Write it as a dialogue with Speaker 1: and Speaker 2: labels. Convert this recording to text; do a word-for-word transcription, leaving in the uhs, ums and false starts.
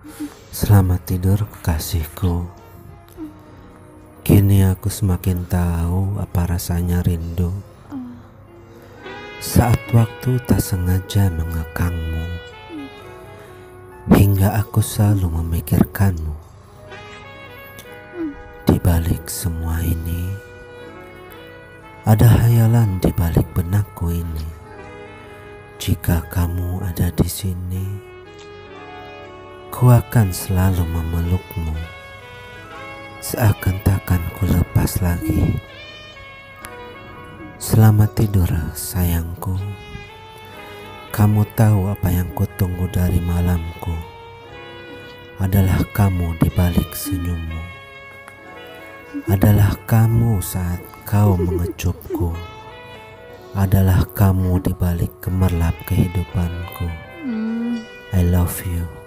Speaker 1: Selamat tidur kekasihku. Kini aku semakin tahu apa rasanya rindu. Saat waktu tak sengaja mengekangmu, hingga aku selalu memikirkanmu. Di balik semua ini, ada hayalan di balik benakku ini. Jika kamu ada di sini, ku akan selalu memelukmu, seakan takkan ku lepas lagi. Selamat tidur sayangku. Kamu tahu apa yang kutunggu dari malamku adalah kamu di balik senyummu, adalah kamu saat kau mengecupku, adalah kamu di balik gemerlap kehidupanku. I love you.